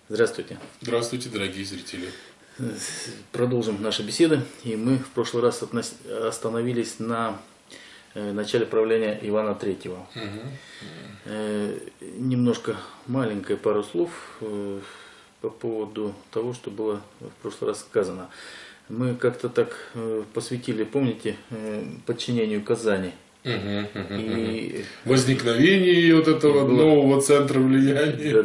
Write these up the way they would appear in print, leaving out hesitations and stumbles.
Здравствуйте. Здравствуйте, дорогие зрители. Продолжим наши беседы. И мы в прошлый раз остановились на начале правления Ивана Третьего. Немножко маленькое пару слов по поводу того, что было в прошлый раз сказано. Мы как-то так посвятили, помните, подчинению Казани. И возникновение вот этого нового центра влияния.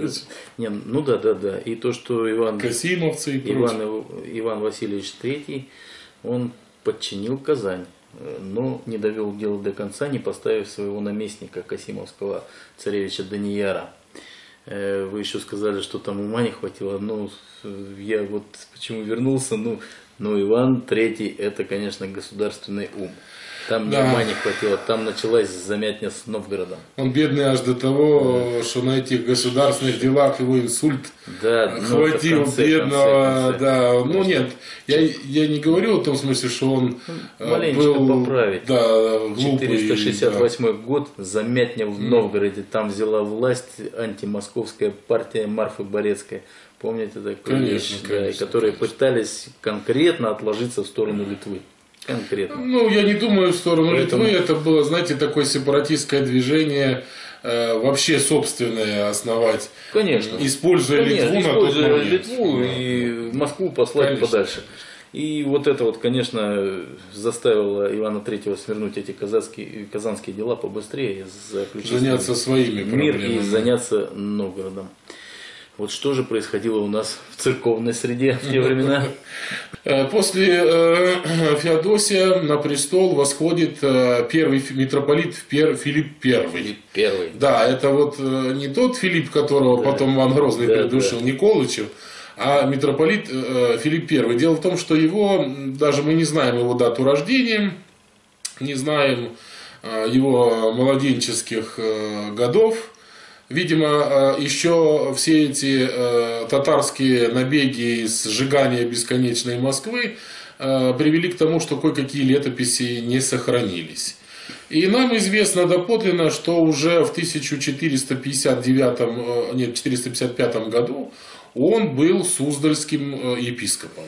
Да. И то, что Касимовцы и Иван Васильевич III, он подчинил Казань, но не довел дело до конца, не поставив своего наместника Касимовского царевича Данияра. Вы еще сказали, что там ума не хватило. Ну, я вот почему вернулся. Но Иван III это, конечно, государственный ум. Там ума не хватило, там началась замятня с Новгородом. Он бедный аж до того, что на этих государственных делах его инсульт хватил бедного. Ну нет, я не говорю в том смысле, что он был поправить. Глупый. 468 год, замятня в Новгороде, там взяла власть антимосковская партия Марфы Борецкой. Помните такую вещь? Конечно. Которые пытались конкретно отложиться в сторону Литвы. Конкретно. Ну, я не думаю в сторону Литвы. Это было, знаете, такое сепаратистское движение, вообще собственное основать. Конечно. Используя Литву на тот момент. Литву и Москву послать подальше. И вот это вот, конечно, заставило Ивана Третьего свернуть эти казанские дела побыстрее, заняться своими проблемами. И заняться Новгородом. Вот что же происходило у нас в церковной среде в те времена? После Феодосия на престол восходит первый митрополит Филипп I. Филипп I. Да, это вот не тот Филипп, которого потом Иван Грозный придушил, Николычев, а митрополит Филипп I. Дело в том, что его, даже мы не знаем его дату рождения, не знаем его младенческих годов. Видимо, еще все эти татарские набеги и сжигания бесконечной Москвы привели к тому, что кое-какие летописи не сохранились. И нам известно доподлинно, что уже в 455 году он был суздальским епископом.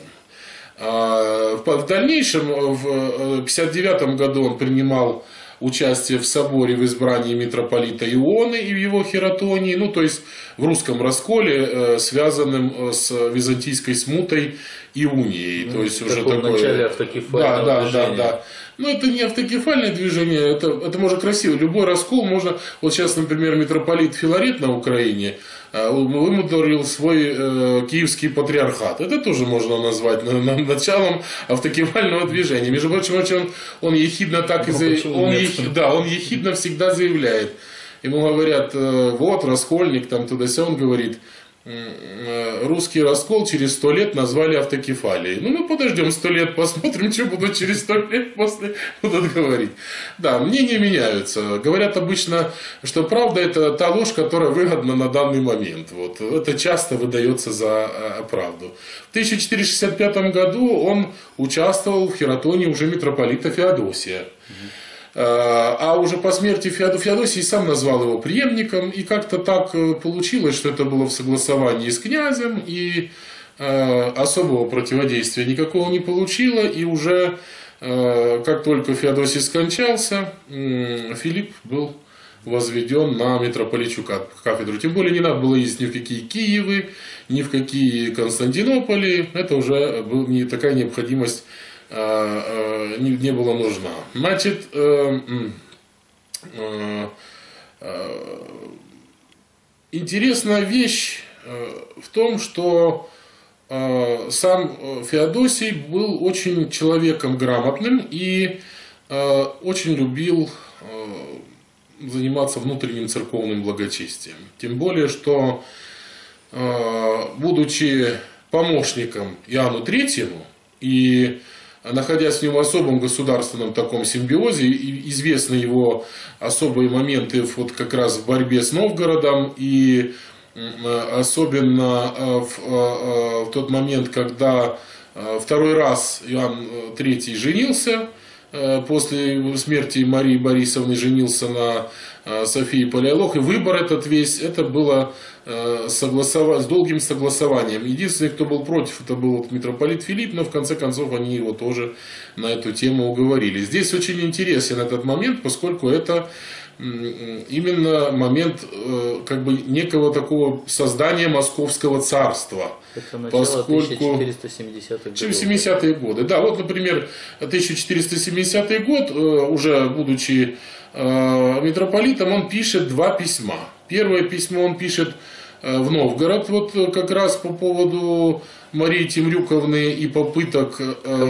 В дальнейшем, в 59 году он принимал участие в соборе в избрании митрополита Ионы и в его хератонии, ну то есть в русском расколе, связанным с византийской смутой и унией. То есть уже такое... начале автокефального движения. Да. Но это не автокефальное движение, это можно красиво. Любой раскол можно... Вот сейчас, например, митрополит Филарет на Украине вымудрил свой киевский патриархат. Это тоже можно назвать началом автокефального движения. Между прочим, он ехидно так и он ехидно всегда заявляет. Ему говорят, вот, раскольник, там туда-сюда, он говорит, русский раскол через 100 лет назвали автокефалией. Ну, мы подождем 100 лет, посмотрим, что будут через 100 лет после будут говорить. Да, мнения меняются. Говорят обычно, что правда это та ложь, которая выгодна на данный момент. Вот. Это часто выдается за правду. В 1465 году он участвовал в хератонии уже митрополита Феодосия. А уже по смерти Феодосий сам назвал его преемником, и как-то так получилось, что это было в согласовании с князем, и особого противодействия никакого не получило, и уже как только Феодосий скончался, Филипп был возведен на митрополичью кафедру. Тем более не надо было ездить ни в какие Киевы, ни в какие Константинополи, это уже была не такая необходимость не была нужна. Значит, интересная вещь в том, что сам Феодосий был очень человеком грамотным и очень любил заниматься внутренним церковным благочестием. Тем более, что будучи помощником Иоанну Третьему и находясь с ним в особом государственном таком симбиозе, известны его особые моменты вот как раз в борьбе с Новгородом, и особенно в тот момент, когда второй раз Иоанн III женился после смерти Марии Борисовны женился на Софии Палеолог. И выбор этот весь, это было с долгим согласованием. Единственный, кто был против, это был митрополит Филипп, но в конце концов они его тоже на эту тему уговорили. Здесь очень интересен этот момент, поскольку это именно момент как бы некого такого создания Московского царства. Это начало 1470-х годов. 70-е годы. Да, вот, например, 1470 год, уже будучи митрополитом, он пишет два письма. Первое письмо он пишет в Новгород, вот как раз по поводу Марии Темрюковны и попыток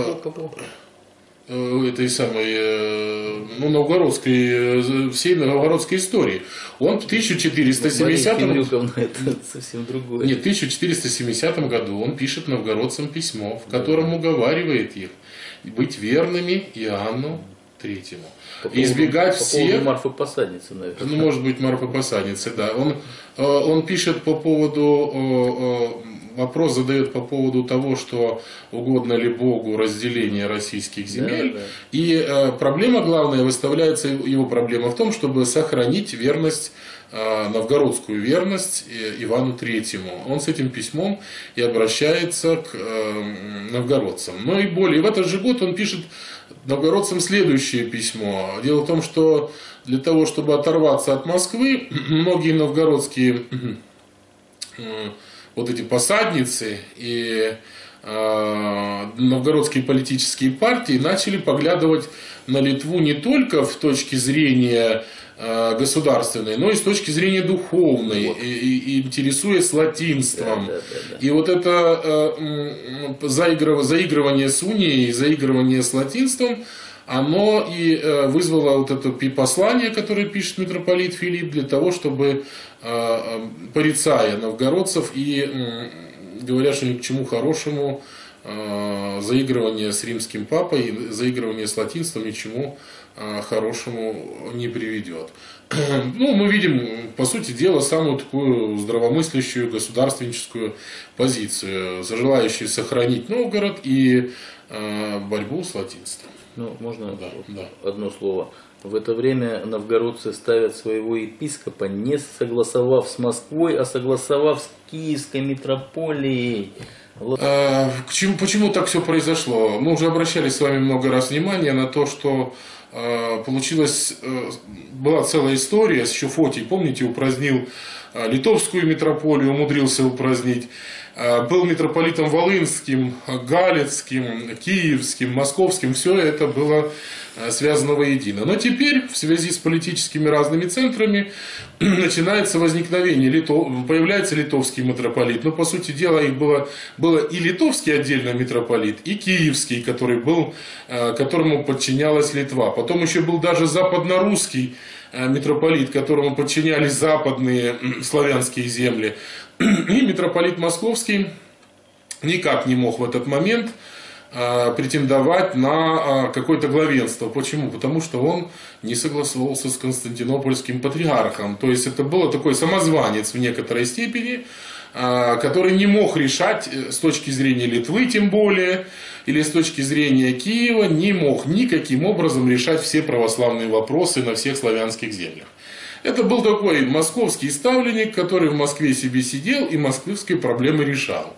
этой самой, ну, новгородской, всей новгородской истории. Он в 1470 это совсем другое. Нет, в 1470 году он пишет новгородцам письмо, в котором уговаривает их быть верными Иоанну Третьему. Избегать всех... По поводу Марфы Посадницы, наверное. Ну, может быть, Марфы Посадницы, да. Он пишет по поводу... Вопрос задает по поводу того, что угодно ли Богу разделение российских земель. Да, да. И проблема главная, выставляется его проблема в том, чтобы сохранить верность, новгородскую верность Ивану Третьему. Он с этим письмом и обращается к новгородцам. Но и более, в этот же год он пишет новгородцам следующее письмо. Дело в том, что для того, чтобы оторваться от Москвы, многие новгородские вот эти посадницы и новгородские политические партии начали поглядывать на Литву не только с точки зрения государственной, но и с точки зрения духовной, вот. и интересуясь латинством. Да. И вот это заигрывание с унией, заигрывание с латинством, оно и вызвало вот это послание, которое пишет митрополит Филипп, для того, чтобы, порицая новгородцев и говоря, что ни к чему хорошему, заигрывание с римским папой, заигрывание с латинством ни к чему хорошему не приведет. Ну, мы видим, по сути дела, самую такую здравомыслящую государственническую позицию, желающую сохранить Новгород и борьбу с латинством. Ну, можно одно слово. В это время новгородцы ставят своего епископа, не согласовав с Москвой, а согласовав с Киевской митрополией. Почему так все произошло? Мы уже обращали с вами много раз внимание на то, что получилась, была целая история с Фотий, помните, упразднил литовскую митрополию, умудрился упразднить. Был митрополитом Волынским, Галицким, Киевским, Московским, все это было связано воедино. Но теперь, в связи с политическими разными центрами, начинается возникновение, появляется литовский митрополит. Но, по сути дела, их было и литовский отдельно митрополит, и киевский, которому подчинялась Литва. Потом еще был даже западнорусский митрополит, которому подчинялись западные славянские земли. И митрополит Московский никак не мог в этот момент претендовать на какое-то главенство. Почему? Потому что он не согласовался с Константинопольским патриархом. То есть это был такой самозванец в некоторой степени, который не мог решать с точки зрения Литвы тем более, или с точки зрения Киева, не мог никаким образом решать все православные вопросы на всех славянских землях. Это был такой московский ставленник, который в Москве себе сидел и московские проблемы решал.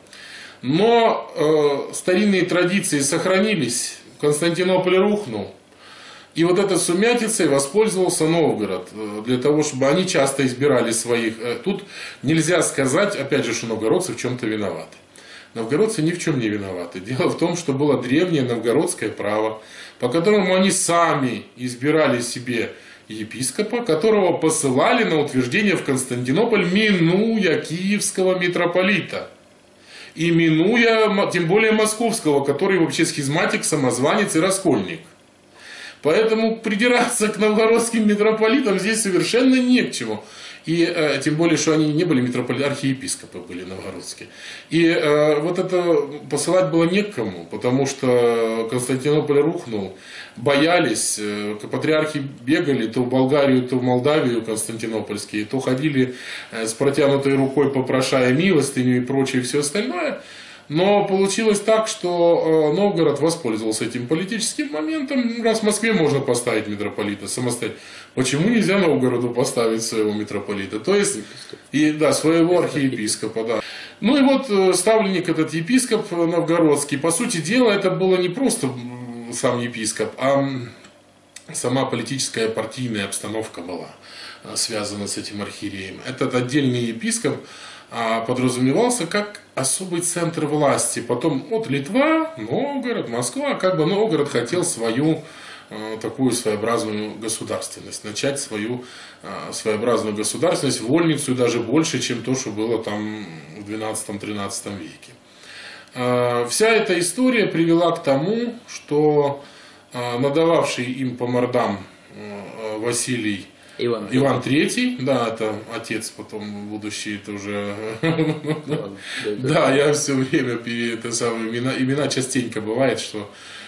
Но старинные традиции сохранились, Константинополь рухнул. И вот этой сумятицей воспользовался Новгород, для того, чтобы они часто избирали своих. Тут нельзя сказать, опять же, что новгородцы в чем-то виноваты. Новгородцы ни в чем не виноваты. Дело в том, что было древнее новгородское право, по которому они сами избирали себе епископа, которого посылали на утверждение в Константинополь, минуя киевского митрополита. И минуя, тем более московского, который вообще схизматик, самозванец и раскольник. Поэтому придираться к новгородским митрополитам здесь совершенно не к чему. И тем более, что они не были митрополиты, архиепископы были новгородские. И вот это посылать было не к кому, потому что Константинополь рухнул. Боялись, патриархи бегали то в Болгарию, то в Молдавию константинопольские, то ходили с протянутой рукой, попрошая милостыню и прочее, все остальное. Но получилось так, что Новгород воспользовался этим политическим моментом. Раз в Москве можно поставить митрополита самостоятельно, почему нельзя Новгороду поставить своего митрополита? То есть, своего архиепископа, да. Ну и вот ставленник этот епископ новгородский, по сути дела, это было не просто сам епископ, а сама политическая партийная обстановка была связана с этим архиереем. Этот отдельный епископ подразумевался как особый центр власти. Потом вот Литва, Новгород, Москва, как бы Новгород хотел свою такую своеобразную государственность, начать свою своеобразную государственность, вольницу даже больше, чем то, что было там в 12-13 веке. Вся эта история привела к тому, что надававший им по мордам Василий Иван III, да, это отец потом будущий, это уже... Да, я все время имена частенько бывает, что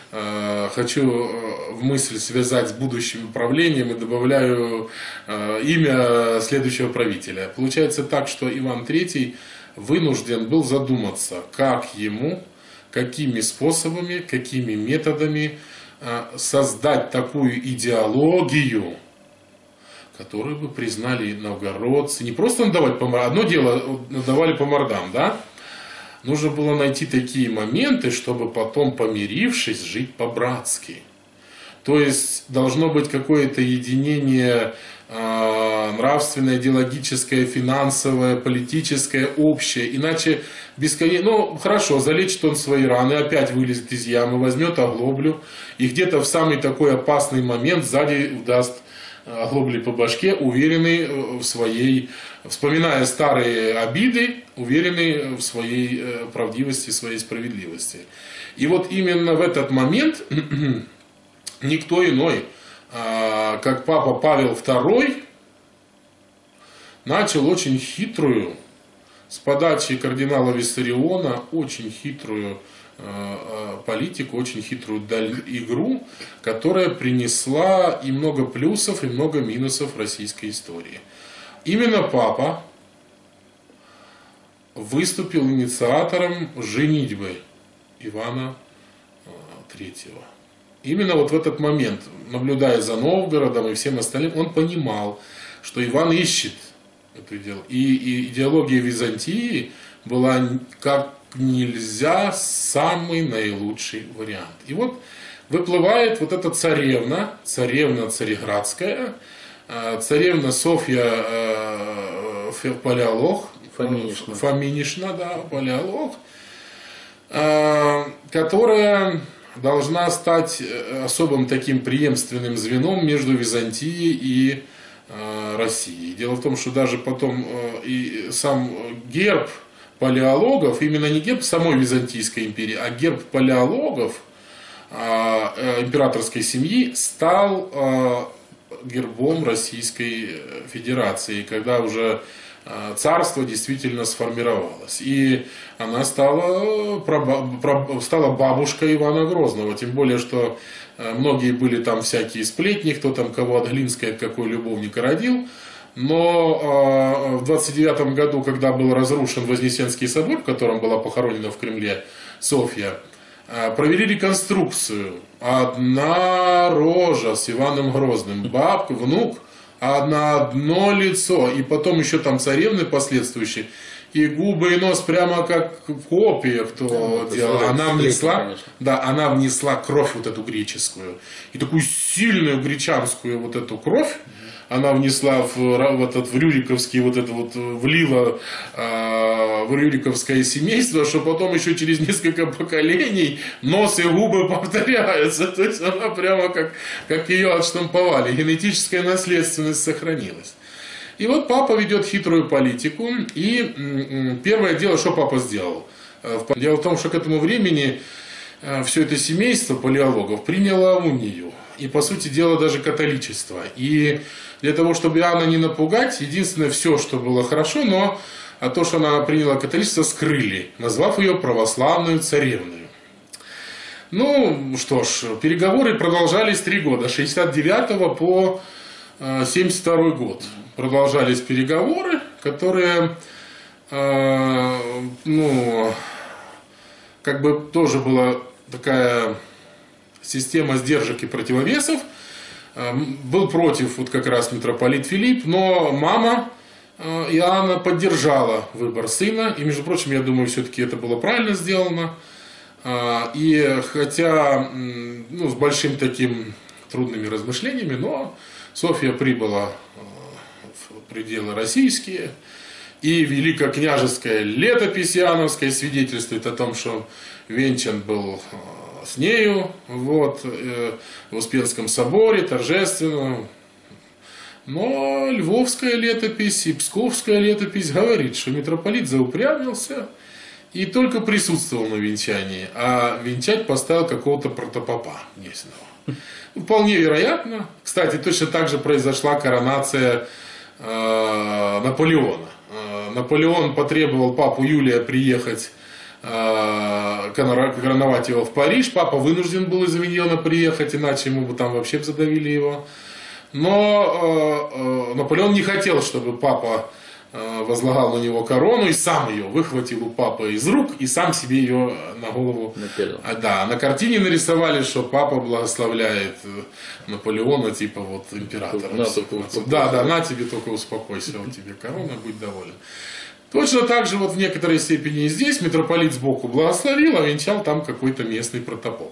хочу в мысль связать с будущим управлением и добавляю имя следующего правителя. Получается так, что Иван III вынужден был задуматься, как ему, какими способами, какими методами создать такую идеологию, которую бы признали новгородцы. Не просто надавать по мордам, одно дело надавали по мордам, да? Нужно было найти такие моменты, чтобы потом, помирившись, жить по-братски. То есть должно быть какое-то единение нравственное, идеологическое, финансовое, политическое, общее. Иначе бесконечно... Ну, хорошо, залечит он свои раны, опять вылезет из ямы, возьмет оглоблю. И где-то в самый такой опасный момент сзади даст оглобли по башке, уверенный в своей... Вспоминая старые обиды, уверенный в своей правдивости, своей справедливости. И вот именно в этот момент никто иной, как папа Павел II, начал очень хитрую, с подачи кардинала Виссариона, очень хитрую политику, очень хитрую игру, которая принесла и много плюсов, и много минусов российской истории. Именно папа выступил инициатором женитьбы Ивана III. Именно вот в этот момент, наблюдая за Новгородом и всем остальным, он понимал, что Иван ищет это дело. И идеология Византии была как нельзя самый наилучший вариант. И вот выплывает вот эта царевна Цареградская, царевна Софья Палеолог, Фоминишна, да, Палеолог, которая должна стать особым таким преемственным звеном между Византией и Россией. Дело в том, что даже потом и сам герб палеологов, именно не герб самой Византийской империи, а герб палеологов императорской семьи стал гербом Российской Федерации, когда уже царство действительно сформировалось. И она стала бабушкой Ивана Грозного. Тем более, что многие были там всякие сплетни, кто там кого от Глинской, от какой любовника родил. Но в 29 году, когда был разрушен Вознесенский собор, в котором была похоронена в Кремле Софья, провели реконструкцию. Одна рожа с Иваном Грозным, бабка, внук, на одно лицо. И потом еще там царевны последующие. И губы, и нос прямо как копия, кто делал. Она внесла кровь вот эту греческую. И такую сильную гречанскую вот эту кровь она внесла в рюриковский, влила в рюриковское семейство, что потом еще через несколько поколений нос и губы повторяются. То есть она прямо как ее отштамповали. Генетическая наследственность сохранилась. И вот папа ведет хитрую политику. И первое дело, что папа сделал. Дело в том, что к этому времени все это семейство палеологов приняло унию. И, по сути дела, даже католичество. И для того, чтобы Иоанна не напугать, единственное, все, что было хорошо, но то, что она приняла католичество, скрыли, назвав ее православную царевную. Ну, что ж, переговоры продолжались 3 года, с 69 по 72 год. Продолжались переговоры, которые, как бы тоже была такая система сдержек и противовесов. Был против вот как раз митрополит Филипп, но мама Иоанна поддержала выбор сына. И, между прочим, я думаю, все-таки это было правильно сделано. И хотя с большим таким трудными размышлениями, но Софья прибыла в пределы российские. И великокняжеская летопись Иоанновская свидетельствует о том, что венчан был с нею в Успенском соборе торжественно. Но Львовская летопись и Псковская летопись говорит, что митрополит заупрямился и только присутствовал на венчании, а венчать поставил какого-то протопопа местного. Вполне вероятно. Кстати, точно так же произошла коронация Наполеона. Наполеон потребовал папу Юлия приехать короновать его в Париж. Папа вынужден был из Авиньона приехать, иначе ему бы там вообще задавили его. Но Наполеон не хотел, чтобы папа возлагал на него корону, и сам ее выхватил у папы из рук и сам себе ее на голову напялил. Да, на картине нарисовали, что папа благословляет Наполеона, типа вот императора. Да, на тебе только успокойся, вот тебе корона, будь доволен. Точно так же вот в некоторой степени и здесь митрополит сбоку благословил, а венчал там какой-то местный протопоп.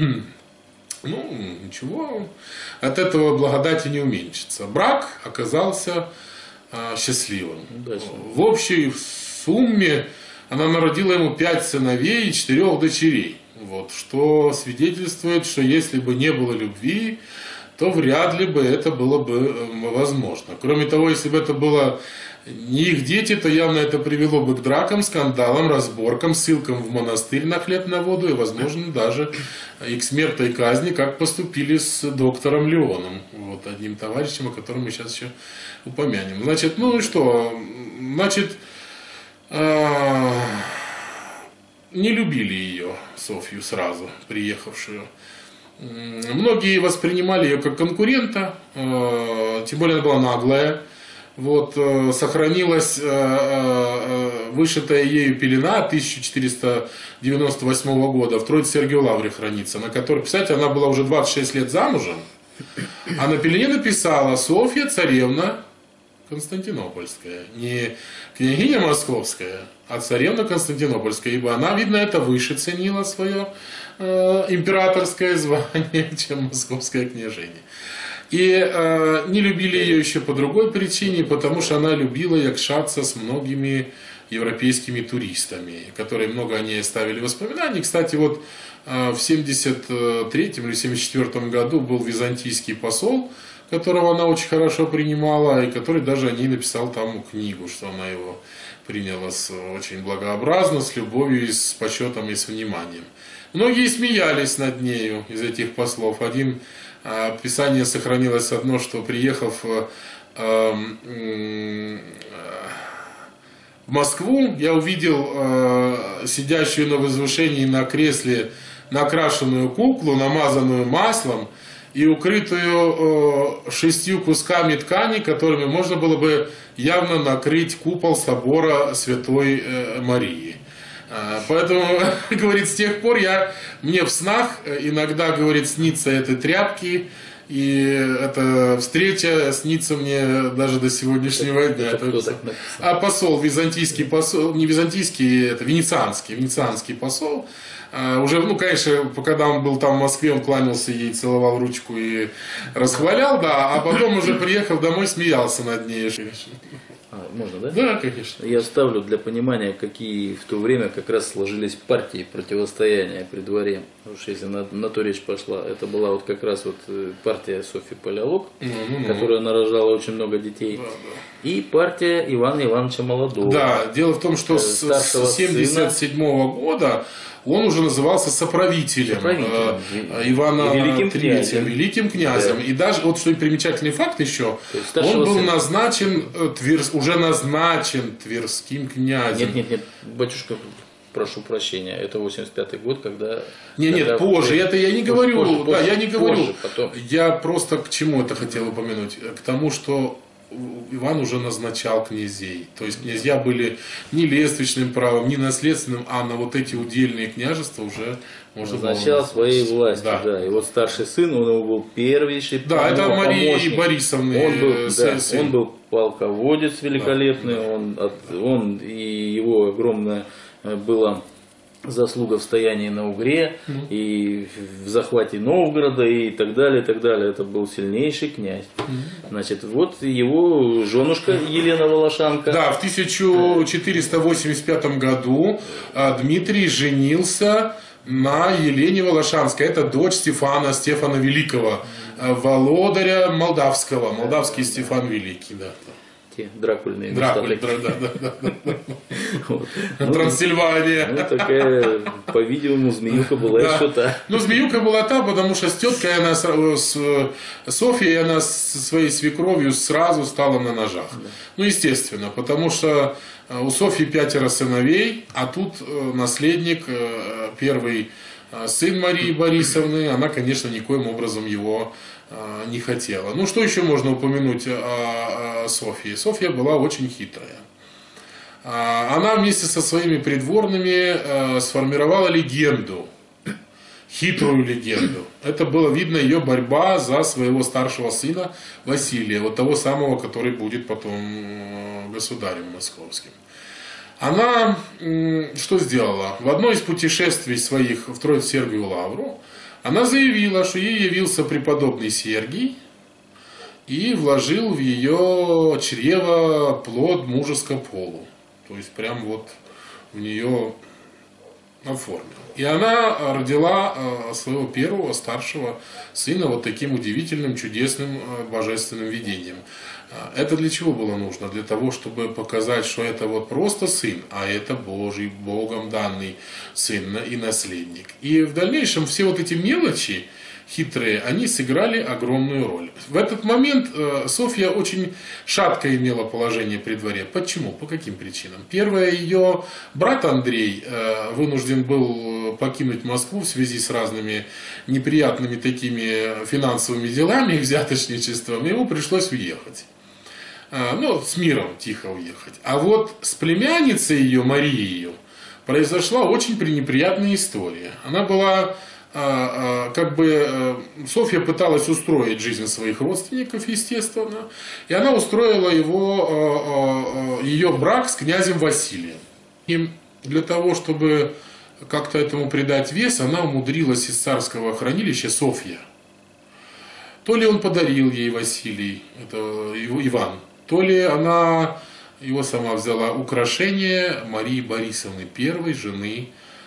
Ничего, от этого благодати не уменьшится. Брак оказался счастливым. В общей сумме она народила ему 5 сыновей и 4 дочерей. Вот, что свидетельствует, что если бы не было любви, то вряд ли бы это было бы возможно. Кроме того, если бы это было не их дети, то явно это привело бы к дракам, скандалам, разборкам, ссылкам в монастырь на хлеб на воду и, возможно, даже и к смертной казни, как поступили с доктором Леоном, вот, одним товарищем, о котором мы сейчас еще упомянем. Значит, не любили ее, Софью, сразу приехавшую. Многие воспринимали ее как конкурента, тем более она была наглая. Вот, сохранилась вышитая ею пелена 1498 года в Троице-Сергиевой Лавре хранится, на которой, представляете, она была уже 26 лет замужем, а на пелене написала «Софья, царевна Константинопольская». Не княгиня Московская, а царевна Константинопольская, ибо она, видно, это выше ценила свое императорское звание, чем московское княжение. И не любили ее еще по другой причине, потому что она любила якшаться с многими европейскими туристами, которые много о ней оставили воспоминаний. Кстати, вот в 73-м или 74-м году был византийский посол, которого она очень хорошо принимала, и который даже о ней написал там книгу, что она его приняла очень благообразно, с любовью, и с почетом и с вниманием. Многие смеялись над нею из этих послов. Один описание сохранилось одно, что приехав в Москву, я увидел сидящую на возвышении на кресле накрашенную куклу, намазанную маслом и укрытую 6 кусками ткани, которыми можно было бы явно накрыть купол собора Святой Марии. Поэтому, говорит, с тех пор мне в снах иногда, говорит, снится этой тряпки, и эта встреча снится мне даже до сегодняшнего дня. А посол, византийский посол, не византийский, это венецианский посол, уже, конечно, когда он был там в Москве, он кланялся ей, целовал ручку и расхвалял, да, а потом уже приехав домой, смеялся над ней. Можно, да? Да, конечно. Я ставлю для понимания, какие в то время как раз сложились партии противостояния при дворе. Потому что если на то речь пошла, это была вот как раз вот партия Софьи Палеолог, которая нарожала очень много детей. Да. И партия Ивана Ивановича Молодого. Да, дело в том, что с 1977 года он уже назывался соправителем Ивана III, великим князем. Да. И даже, вот что примечательный факт еще, он был назначен Тверским князем. Нет, батюшка, прошу прощения, это 85-й год, когда... Нет, позже, это я не говорю, позже, я не говорю. Позже, потом. Я просто к чему это хотел упомянуть? К тому, что Иван уже назначал князей. То есть князья были не лествичным правом, не наследственным, а на вот эти удельные княжества уже можно было назначал своей властью, Да. да. И вот старший сын, он его был первейший Да, это Марии помощник. Борисовны. Он был, да, сын. он был полководец великолепный, Да. он и его огромная была заслуга в стоянии на Угре, и в захвате Новгорода, и так далее, и так далее. Это был сильнейший князь. Значит, вот его женушка Елена Волошанка. Да, в 1485 году Дмитрий женился на Елене Волошанской. Это дочь Стефана Великого, володаря Молдавского. Молдавский Стефан Великий, да. Те дракульные места. Дракуль, такие. да. Вот. Трансильвания. Ну, такая, по-видимому, змеюка была Да. еще та. Ну, змеюка была та, потому что с теткой она, с Софьей, она со своей свекровью сразу стала на ножах. Да. Ну, естественно, потому что у Софьи 5 сыновей, а тут наследник, первый сын Марии Борисовны, она, конечно, никоим образом его не хотела. Ну, что еще можно упомянуть о Софье? Софья была очень хитрая. Она вместе со своими придворными сформировала легенду, хитрую легенду. Это было видно ее борьба за своего старшего сына Василия, вот того самого, который будет потом государем московским. Она что сделала? В одно из путешествий своих в Троице-Сергиеву Лавру она заявила, что ей явился преподобный Сергий и вложил в ее чрево плод мужеского полу. То есть прям вот в нее оформил. И она родила своего первого старшего сына вот таким удивительным, чудесным, божественным видением. Это для чего было нужно? Для того, чтобы показать, что это вот просто сын, а это Божий, Богом данный сын и наследник. И в дальнейшем все вот эти мелочи хитрые, они сыграли огромную роль. В этот момент Софья очень шаткое имела положение при дворе. Почему? По каким причинам? Первое, ее брат Андрей вынужден был покинуть Москву в связи с разными неприятными такими финансовыми делами, взяточничеством, ему пришлось уехать. Ну, с миром тихо уехать. А вот с племянницей ее, Марией, произошла очень пренеприятная история. Она была... Софья пыталась устроить жизнь своих родственников, естественно, и она устроила ее брак с князем Василием. И для того, чтобы как-то этому придать вес, она умудрилась из царского хранилища Софья. То ли он подарил ей Василий, это Иван, то ли она его сама взяла украшение Марии Борисовны, первой жены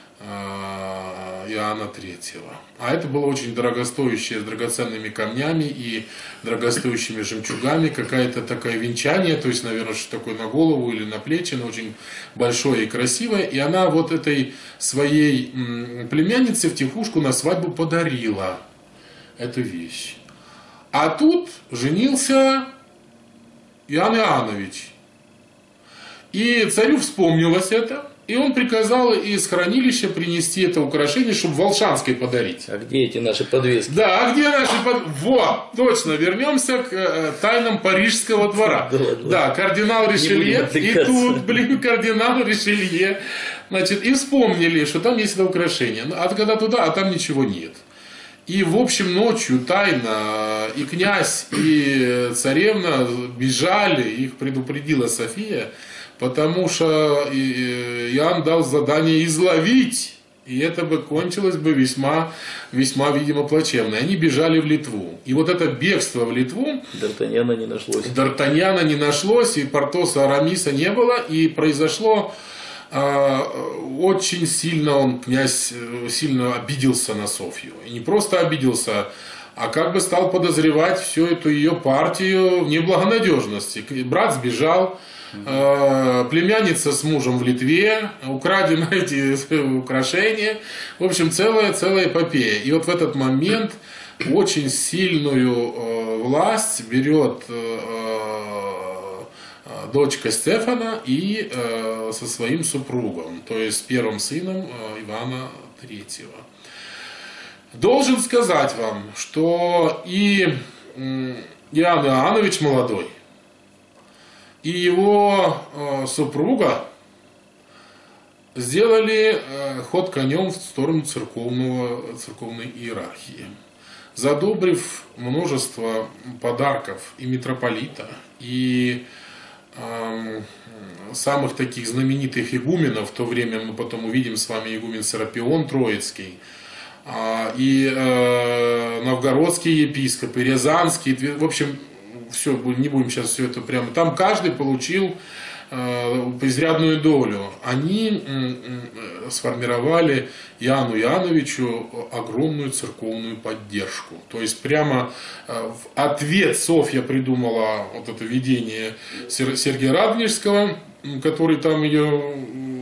Иоанна III. А это было очень дорогостоящее, с драгоценными камнями и дорогостоящими жемчугами, какая-то такое венчание, то есть, наверное, что такое на голову или на плечи, но очень большое и красивое. И она вот этой своей племяннице втихушку на свадьбу подарила эту вещь. А тут женился Иоанн Иоаннович. И царю вспомнилось это. И он приказал из хранилища принести это украшение, чтобы Волшанской подарить. А где эти наши подвески? Да, а где наши подвески? Вот, точно, вернемся к тайнам Парижского двора. Да, кардинал Ришелье. И тут, кардинал Ришелье. Значит, и вспомнили, что там есть это украшение. А когда туда, а там ничего нет. И, в общем, ночью тайно и князь, и царевна бежали, их предупредила София, потому что Иоанн дал задание изловить, и это бы кончилось бы весьма, весьма, видимо, плачевно. И они бежали в Литву. И вот это бегство в Литву... Д'Артаньяна не нашлось. Д'Артаньяна не нашлось, и Портоса Арамиса не было, и произошло... очень сильно князь сильно обиделся на Софью. И не просто обиделся, а как бы стал подозревать всю эту ее партию в неблагонадежности. Брат сбежал, племянница с мужем в Литве, украдены эти украшения. В общем, целая эпопея. И вот в этот момент очень сильную власть берет дочка Стефана и со своим супругом, то есть первым сыном Ивана III. Должен сказать вам, что и Иоанн Иоаннович молодой, и его супруга сделали ход конем в сторону церковной иерархии, задобрив множество подарков и митрополита, и самых таких знаменитых игуменов. В то время мы потом увидим с вами игумен Серапион Троицкий, и новгородские епископы, и рязанские, в общем, все, не будем сейчас все это прямо. Там каждый получил изрядную долю. Они сформировали Иоанну Иоанновичу огромную церковную поддержку. То есть прямо в ответ Софья придумала вот это видение Сергия Радонежского, который там ее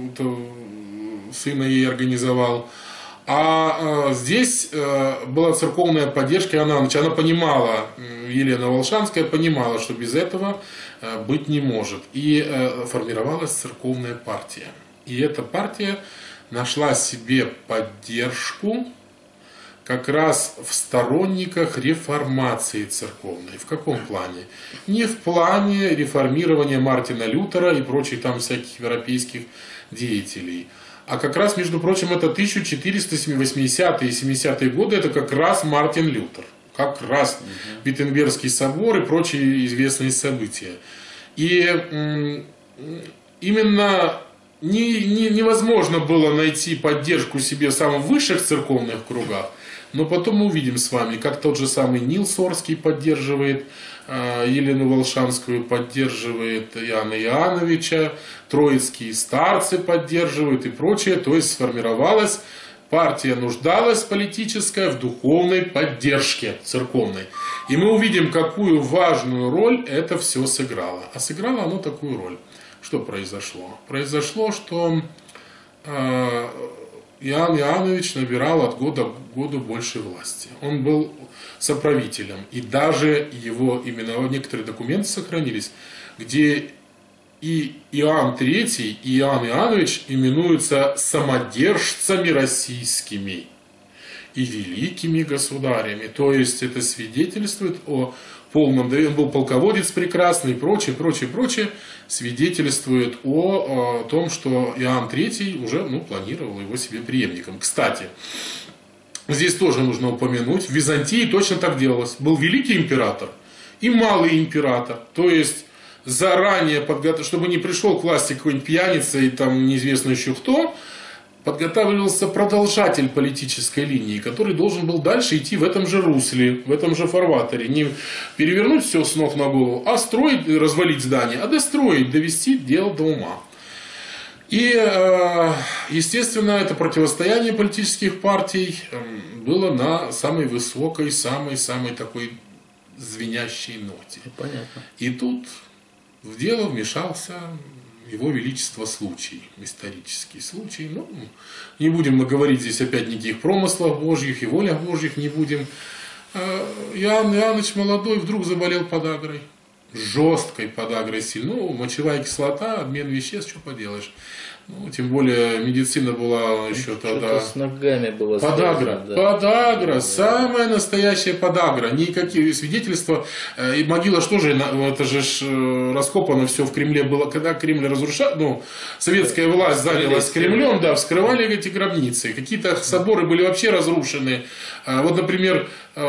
сына ей организовал. А здесь была церковная поддержка Иоанна Иоанновича. Она понимала, Елена Волшанская понимала, что без этого быть не может. И формировалась церковная партия. И эта партия нашла себе поддержку как раз в сторонниках реформации церковной. В каком плане? Не в плане реформирования Мартина Лютера и прочих там всяких европейских деятелей. А как раз, между прочим, это 1480-е и 70-е годы, это как раз Мартин Лютер. Как раз Виттенбергский собор и прочие известные события. И именно невозможно было найти поддержку себе в самых высших церковных кругах, но потом мы увидим с вами, как тот же самый Нил Сорский поддерживает Елену Волшанскую, поддерживает Иоанна Иоанновича, троицкие старцы поддерживают и прочее. То есть сформировалась партия, нуждалась политическая в духовной поддержке церковной. И мы увидим, какую важную роль это все сыграло. А сыграло оно такую роль. Что произошло? Произошло, что Иоанн Иоаннович набирал от года к году больше власти. Он был соправителем. И даже его имена, некоторые документы сохранились, где и Иоанн III, и Иоанн Иоаннович именуются самодержцами российскими и великими государями. То есть это свидетельствует о полном доверии. Он был полководец прекрасный и прочее, прочее, прочее. Свидетельствует о том, что Иоанн III уже планировал его себе преемником. Кстати, здесь тоже нужно упомянуть, в Византии точно так делалось. Был великий император и малый император. То есть заранее подготовить, чтобы не пришел к власти какой-нибудь пьяница и там неизвестно еще кто, подготавливался продолжатель политической линии, который должен был дальше идти в этом же русле, в этом же фарватере. Не перевернуть все с ног на голову, а строить, развалить здание, а достроить, довести дело до ума. И, естественно, это противостояние политических партий было на самой высокой, самой такой звенящей ноте. Понятно. И тут в дело вмешался Его Величество случай, исторический случай. Не будем мы говорить здесь опять никаких промыслов Божьих и волях Божьих не будем. Иоанн Иоаннович молодой вдруг заболел подагрой. Жесткой подагрой сильно. Мочевая кислота, обмен веществ, что поделаешь. Тем более медицина была еще тогда. С ногами было. Подагра. Да. Подагра. Самая настоящая подагра. Никакие свидетельства. И могила что же, это же раскопано все в Кремле было. Когда Кремль разрушал, советская власть занялась Кремлем, вскрывали эти гробницы. Какие-то соборы были вообще разрушены. Вот, например,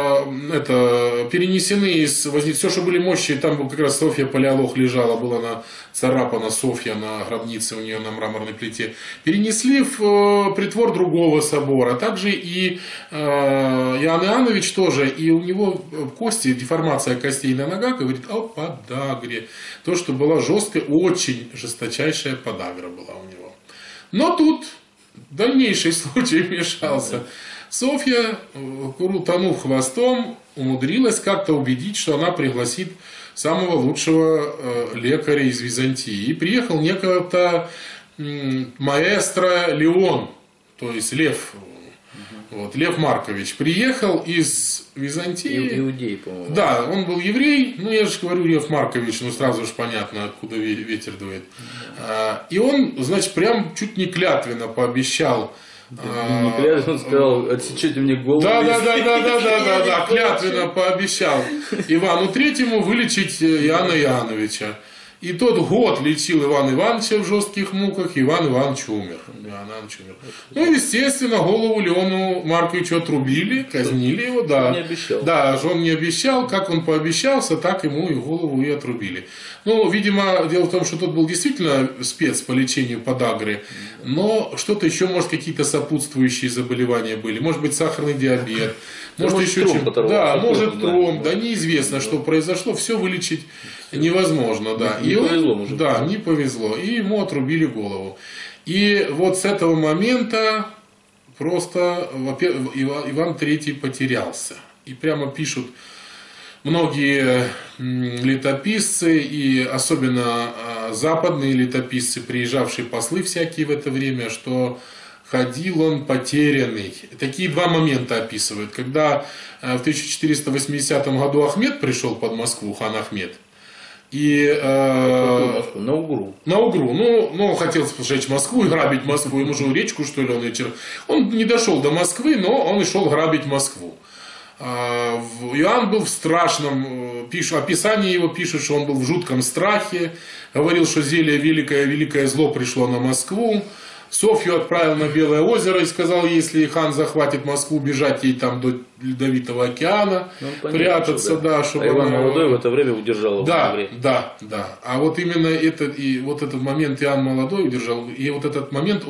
перенесены все, что были мощи, там как раз Софья Палеолог лежала, была царапана Софья на гробнице у нее на мраморной плите, перенесли в притвор другого собора. Также и Иоанн Иоаннович тоже, и у него кости, деформация костей на ногах, говорит о подагре. То, что была жесткая, очень жесточайшая подагра была у него. Но тут дальнейший случай вмешался. Софья, крутанув хвостом, умудрилась как-то убедить, что она пригласит самого лучшего лекаря из Византии. И приехал некто маэстро Леон, то есть Лев. Лев Маркович приехал из Византии. Иудей, по-моему. Да, он был еврей. Я же говорю, Лев Маркович, сразу же понятно, откуда ветер дует. И он, значит, прям чуть не клятвенно пообещал. Не клятвенно, он сказал, отсечете мне голову. Да, клятвенно пообещал Ивану Третьему вылечить Иоанна Иоанновича. И тот год лечил Иван Ивановича в жестких муках, Иван Иванович умер. Иван Иванович умер. Ну, естественно, голову Леону Марковичу отрубили, казнили его, да. Он не обещал. Да, он не обещал, как он пообещался, так ему и голову и отрубили. Ну, видимо, дело в том, что тот был действительно спец по лечению подагры, но что-то еще, может, какие-то сопутствующие заболевания были. Может быть, сахарный диабет, может, еще чем-то. Да, может, тромб, да, неизвестно, что произошло, все вылечить невозможно, да. Не повезло мужику. Да, не повезло. И ему отрубили голову. И вот с этого момента просто Иван III потерялся. И прямо пишут многие летописцы, и особенно западные летописцы, приезжавшие послы всякие в это время, что ходил он потерянный. Такие два момента описывают. Когда в 1480 году Ахмед пришел под Москву, хан Ахмед, и на Угру. На Угру. Ну, хотел сжечь Москву и грабить Москву. Ему же речку, что ли, он не дошел до Москвы, но он и шел грабить Москву. Иоанн был в страшном, описание его пишет, что он был в жутком страхе, говорил, что зелье великое зло пришло на Москву. Софью отправил на Белое озеро и сказал, если хан захватит Москву, бежать ей там до Ледовитого океана, прятаться, да, чтобы... А Иван Молодой в это время удержал его. Да. А вот именно этот момент Иоанн Молодой удержал, и вот этот момент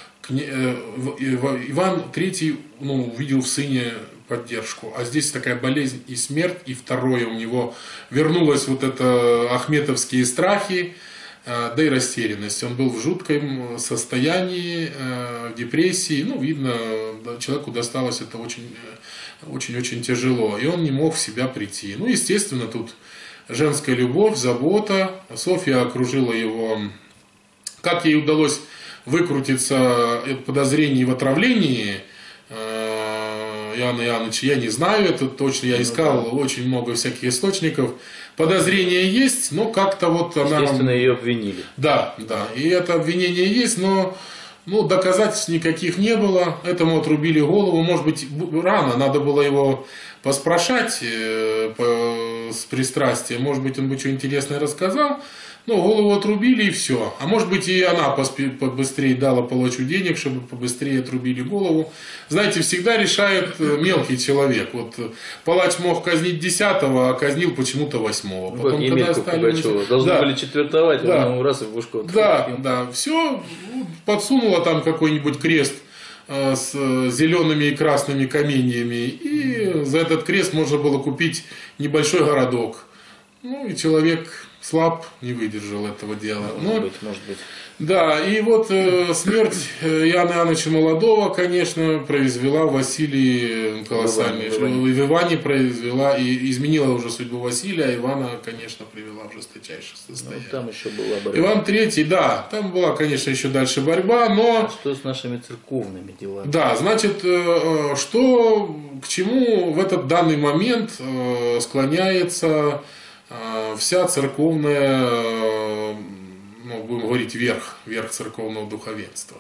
Иван III увидел в сыне поддержку. А здесь такая болезнь и смерть, и второе у него вернулось вот это ахметовские страхи, да и растерянность. Он был в жутком состоянии, в депрессии. Видно, человеку досталось это очень-очень тяжело. И он не мог в себя прийти. Естественно, тут женская любовь, забота. Софья окружила его. Как ей удалось выкрутиться от подозрений в отравлении Иоанна Иоанновича, я не знаю, это точно, я искал очень много всяких источников. Подозрения есть, но как-то вот она... Естественно, ее обвинили. Да, и это обвинение есть, но доказательств никаких не было, этому отрубили голову, может быть, рано, надо было его поспрашать с пристрастием, может быть, он бы что интересное рассказал, но голову отрубили и все. А может быть, и она побыстрее дала палачу денег, чтобы побыстрее отрубили голову. Знаете, всегда решает мелкий человек. Вот палач мог казнить 10-го, а казнил почему-то 8-го. Потом, когда стали... Должны были четвертовать, а раз и в ушко. Да, все, подсунула там какой-нибудь крест с зелеными и красными каменьями. И за этот крест можно было купить небольшой городок. И человек слаб, не выдержал этого дела. Может быть. Да, и вот смерть Иоанна Иоанновича Молодого, конечно, произвела в Василии колоссальный. В Иване произвела и изменила уже судьбу Василия, а Ивана, конечно, привела в жесточайшее состояние. Там еще была борьба. Иван III, да, там была, конечно, еще дальше борьба, но... А что с нашими церковными делами? Да, значит, что к чему в этот данный момент склоняется вся церковная, будем говорить, верх церковного духовенства.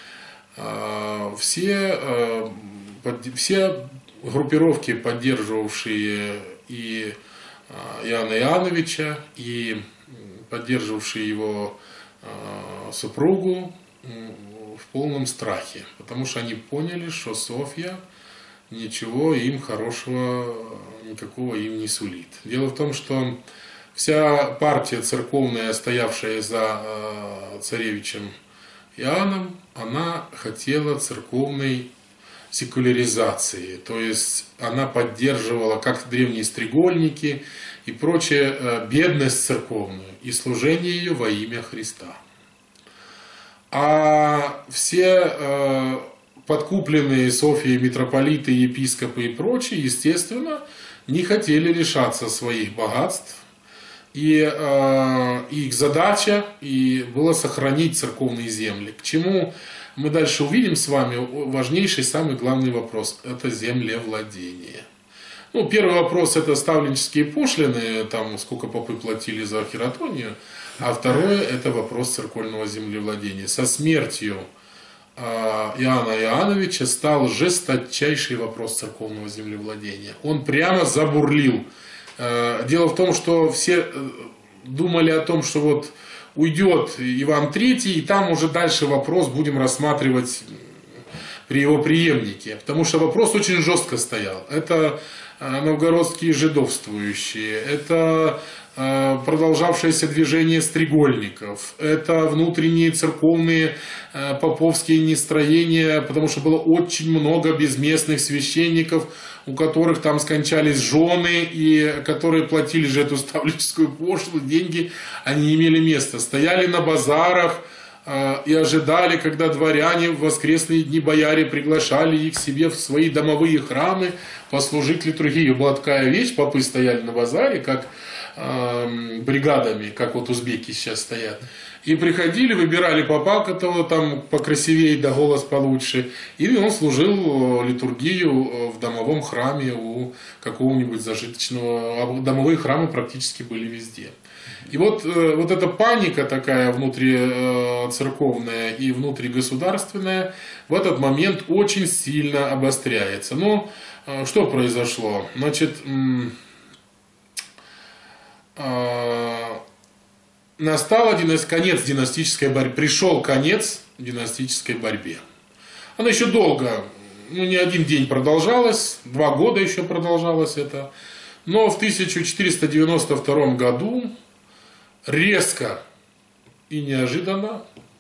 Все группировки, поддерживавшие и Иоанна Иоанновича, и поддерживавшие его супругу, в полном страхе, потому что они поняли, что Софья ничего им хорошего никакого им не сулит. Дело в том, что вся партия церковная, стоявшая за царевичем Иоанном, она хотела церковной секуляризации, то есть она поддерживала, как древние стрегольники и прочее, бедность церковную и служение ее во имя Христа. А все подкупленные Софьей митрополиты, епископы и прочие, естественно, не хотели лишаться своих богатств. И их задача была сохранить церковные земли. К чему мы дальше увидим с вами важнейший, самый главный вопрос. Это землевладение. Первый вопрос — это ставленческие пошлины, там сколько попы платили за хератонию. А второе — это вопрос церковного землевладения. Со смертью Иоанна Иоанновича стал жесточайший вопрос церковного землевладения. Он прямо забурлил. Дело в том, что все думали о том, что вот уйдет Иван III, и там уже дальше вопрос будем рассматривать при его преемнике. Потому что вопрос очень жестко стоял. Это новгородские жидовствующие, это продолжавшееся движение стрегольников, это внутренние церковные поповские нестроения, потому что было очень много безместных священников, у которых там скончались жены, и которые платили же эту ставлическую пошлину, деньги, они имели место. Стояли на базарах и ожидали, когда дворяне в воскресные дни бояре приглашали их к себе в свои домовые храмы послужить литургию. Была такая вещь, попы стояли на базаре, как бригадами, как вот узбеки сейчас стоят. И приходили, выбирали попа, которого там покрасивее, да голос получше. И он служил литургию в домовом храме у какого-нибудь зажиточного. А домовые храмы практически были везде. И вот эта паника такая внутрицерковная и внутригосударственная в этот момент очень сильно обостряется. Но что произошло? Значит, настал конец династической борьбе, пришел конец династической борьбе. Она еще долго, не один день продолжалась, 2 года еще продолжалось это. Но в 1492 году резко и неожиданно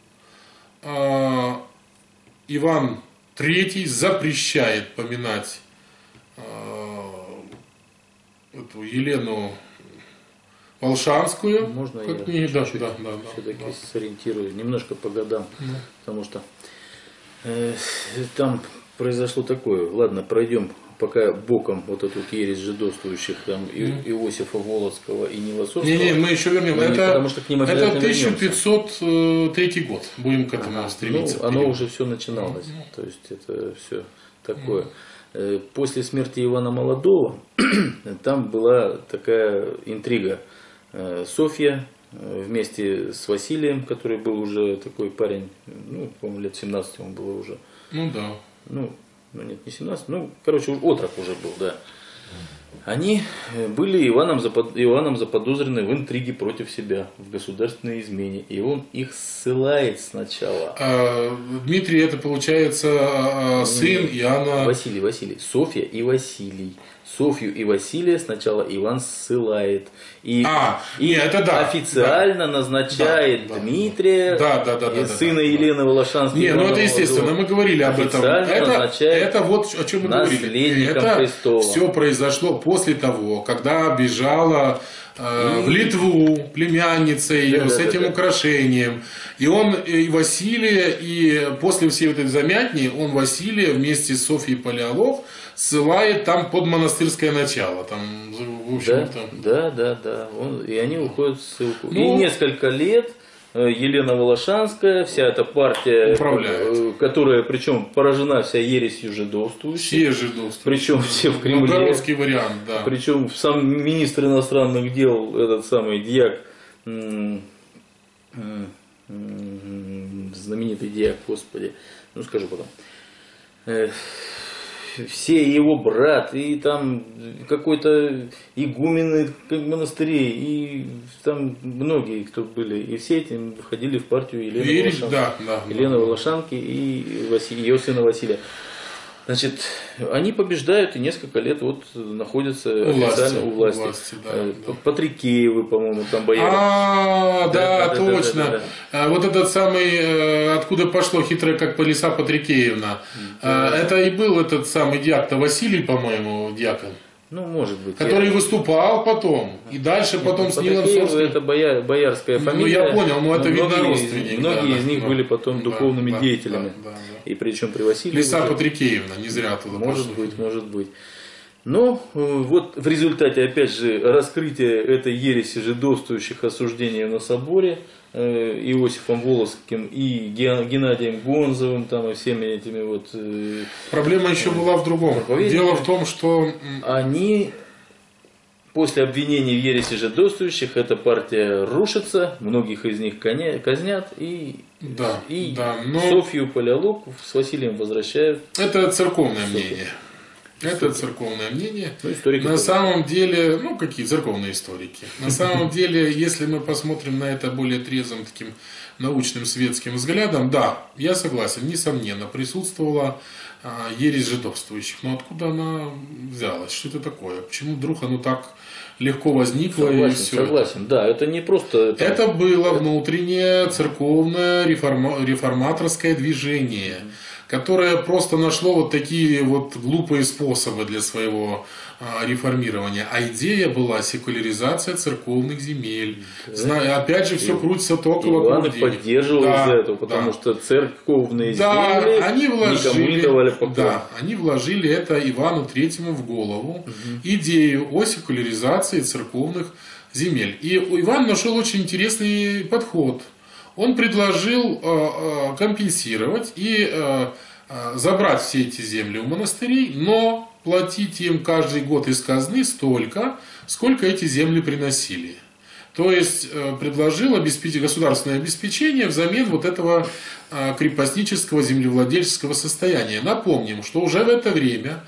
Иван III запрещает поминать эту Елену Волшанскую. Можно как я да, чуть-чуть да, все-таки да. сориентирую немножко по годам, потому что там произошло такое. Ладно, пройдем пока боком вот эту ересь жидовствующих, там Иосифа Волоцкого и Нила Сорского. Не, мы еще вернем. Потому что к ним это обязательно 1503 год. Будем к этому стремиться. Ну, оно уже все начиналось. То есть это все такое. После смерти Ивана Молодого там была такая интрига. Софья вместе с Василием, который был уже такой парень, по-моему, лет 17 он был уже. Ну да. Нет, не 17, короче, отрок уже был, да. Они были Иваном заподозрены в интриге против себя, в государственной измене. И он их ссылает сначала. Дмитрий, это получается сын Иоанна... Василий. Софья и Василий. Софью и Василия сначала Иван ссылает. И официально назначает Дмитрия, сына Елены Волошанской. Это естественно, мы говорили об этом. Это вот о чем мы говорили. Это престола. Все произошло после того, когда бежала в Литву племянница ее с этим украшением. И Василия, и после всей вот этой замятни, он Василия вместе с Софьей Палеолог ссылает там под монастырское начало. Там, в общем-то... Да. И они уходят в ссылку. И несколько лет Елена Волошанская, вся эта партия, которая причем поражена вся ересью жидовствующей. Все жидовствующие. Причем все в Кремле. Новгородский вариант, да. Причем сам министр иностранных дел, этот самый дьяк, знаменитый дьяк, господи, скажу потом. Все его брат, и там какой-то игумены монастырей, и там многие, кто были, и все эти входили в партию Елены Волошанки. Елены Волошанки и ее сына Василия. Значит, они побеждают и несколько лет находятся официально у власти. Патрикеевы, по-моему, там бояре. Точно. Вот этот самый, откуда пошло хитрое, как полиса Патрикеевна. Это и был этот самый дьяк-то Василий, по-моему, дьякон. Может быть. Который выступал потом. И дальше потом с Нилом Сорским. Это боярская фамилия. Я понял, но это видно родственник. Многие из них были потом духовными деятелями. И причем при Василии. Лиса Патрикеевна, не зря туда Может быть. Но вот в результате, опять же, раскрытия этой ереси жидовствующих осуждением на соборе Иосифом Волоцким и Геннадием Гонзовым, там и всеми этими Проблема еще была в другом. Дело в том, что они после обвинений в ереси жидовствующих эта партия рушится, многих из них казнят, и но Софью Палеолог с Василием возвращают. Это церковное мнение. Это церковное мнение. Ну, историки на тоже. самом деле, ну какие церковные историки. На самом деле, если мы посмотрим на это более трезвым таким научным светским взглядом, да, я согласен, несомненно, присутствовала ересь жидовствующих. Но откуда она взялась? Что это такое? Почему вдруг оно так легко возникло? Согласен, и все согласен. Да, это не просто... это было внутреннее церковное реформаторское движение, которое просто нашло вот такие вот глупые способы для своего реформирования. А идея была секуляризация церковных земель. Опять же, все крутится только Иван вокруг их поддерживал из-за этого, потому что церковные земли они никому не давали покоя. Да, они вложили это Ивану Третьему в голову, идею о секуляризации церковных земель. И Иван нашел очень интересный подход. Он предложил компенсировать и забрать все эти земли у монастырей, но платить им каждый год из казны столько, сколько эти земли приносили. То есть предложил государственное обеспечение взамен вот этого крепостнического землевладельческого состояния. Напомним, что уже в это время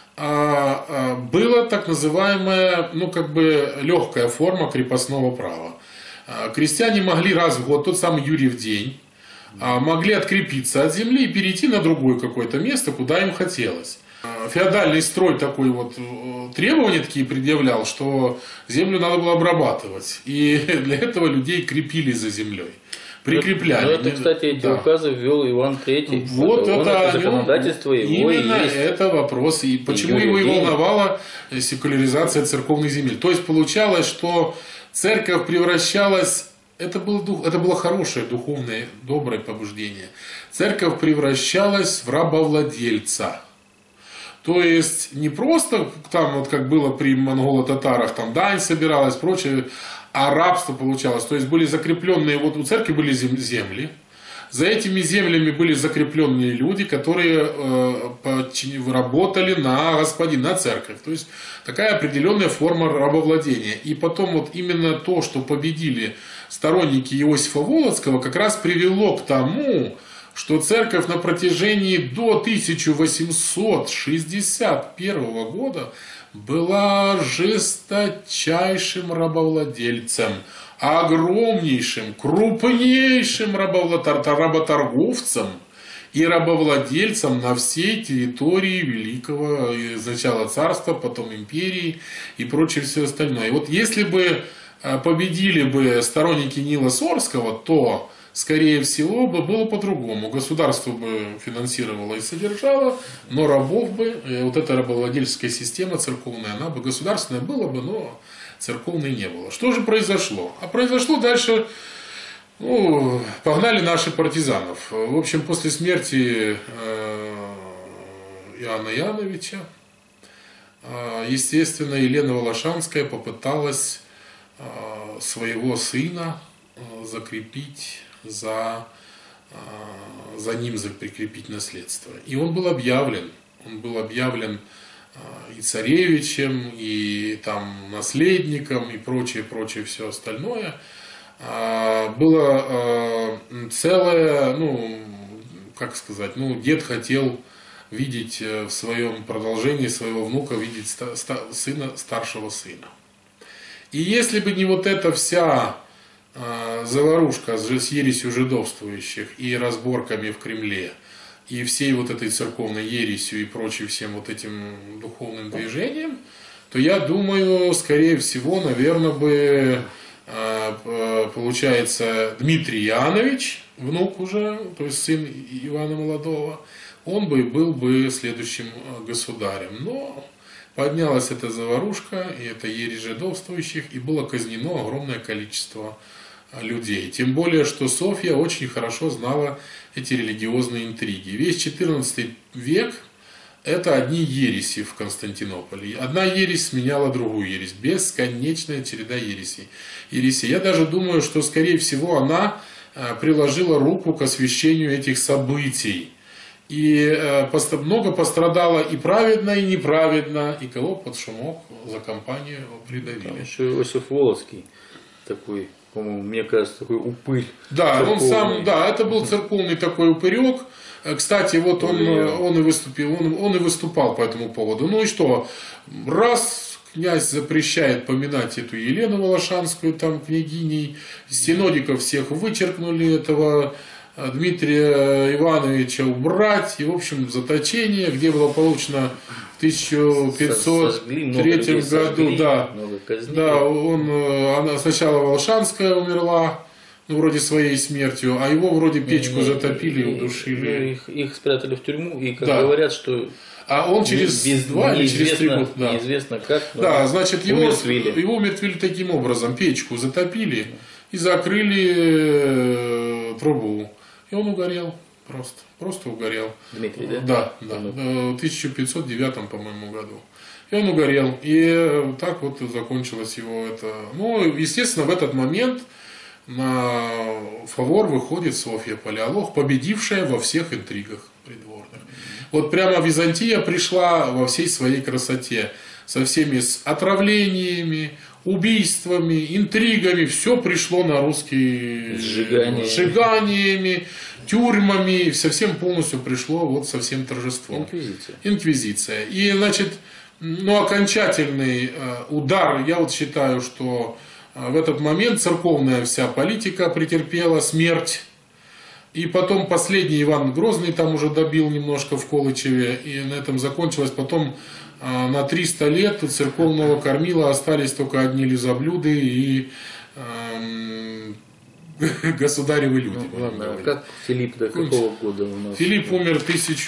была так называемая, ну как бы легкая форма крепостного права. Крестьяне могли раз в год, тот самый Юрьев день, могли открепиться от земли и перейти на другое какое-то место, куда им хотелось. Феодальный строй такой вот требования такие предъявлял, что землю надо было обрабатывать. И для этого людей крепили за землей. Прикрепляли. Но это, кстати, эти указы ввел Иван III. Вот это законодательство его именно и есть. Это вопрос. И почему его и волновала секуляризация церковных земель. То есть получалось, что церковь превращалась... Это было хорошее духовное, доброе побуждение. Церковь превращалась в рабовладельца. То есть не просто там, вот как было при монголо-татарах, там дань собиралась, прочее, а рабство получалось. То есть были закрепленные, вот у церкви были земли, за этими землями были закрепленные люди, которые работали на господина, на церковь. То есть такая определенная форма рабовладения. И потом вот именно то, что победили сторонники Иосифа Волоцкого, как раз привело к тому, что церковь на протяжении до 1861 года была жесточайшим рабовладельцем, огромнейшим, крупнейшим работорговцем и рабовладельцем на всей территории великого сначала царства, потом империи и прочее все остальное. И вот если бы победили бы сторонники Нила Сорского, то скорее всего бы было по-другому. Государство бы финансировало и содержало, но рабов бы, вот эта рабовладельческая система церковная, она бы государственная была бы, но церковной не было. Что же произошло? А произошло дальше, погнали наши партизанов. В общем, после смерти Иоанна Яновича, естественно, Елена Волошанская попыталась своего сына закрепить за ним прикрепить наследство. И он был объявлен и царевичем, и там наследником, и прочее все остальное. Было целое, дед хотел видеть в своем продолжении своего внука, видеть сына, старшего сына. И если бы не вот эта вся заварушка с ересью жидовствующих и разборками в Кремле, и всей вот этой церковной ересью и прочим всем вот этим духовным движением, то я думаю, скорее всего, наверное, бы получается Дмитрий Иоаннович, внук уже, то есть сын Ивана Молодого, он бы был бы следующим государем. Но поднялась эта заварушка, и это ересь жидовствующих, и было казнено огромное количество людей. Тем более, что Софья очень хорошо знала эти религиозные интриги. Весь XIV век – это одни ереси в Константинополе. Одна ересь сменяла другую ересь. Бесконечная череда ересей. Я даже думаю, что, скорее всего, она приложила руку к освящению этих событий. И много пострадало и праведно, и неправедно, и кого под шумок за компанию придавили. Там еще Иосиф Волоцкий такой по-моему, мне кажется, такой упырь. Да, он церковный. сам, да, это был церковный такой упырек. Кстати, вот он и выступил, он и выступал по этому поводу. Ну и что, раз князь запрещает поминать эту Елену Волошанскую, там, княгиней, синодиков всех вычеркнули, этого Дмитрия Ивановича убрать, и, в общем, заточение, где было получено в 1503 году, да, она сначала Волошанская умерла, ну, вроде своей смертью, а его вроде печку затопили и удушили. Их спрятали в тюрьму, и как говорят, что... А он через 2 или через 3 года. Да. Неизвестно как. Да, значит, его умертвили таким образом. Печку затопили и закрыли трубу. И он угорел. Просто угорел. Дмитрий, да? Да. В 1509, по-моему, году. И он угорел. И так вот закончилось его это. Ну, естественно, в этот момент на фавор выходит Софья Палеолог, победившая во всех интригах придворных. Вот прямо Византия пришла во всей своей красоте, со всеми отравлениями, убийствами, интригами, все пришло на русские сжиганиями, тюрьмами, совсем полностью пришло вот со всем торжеством. Инквизиция. И, значит, ну, окончательный удар, я вот считаю, что в этот момент церковная вся политика претерпела смерть. И потом последний Иван Грозный там уже добил немножко в Колычеве, и на этом закончилось. Потом на 300 лет у церковного кормила остались только одни лизоблюды и государевы люди. Ну, ладно, а как Филипп до какого года у нас? Филипп умер в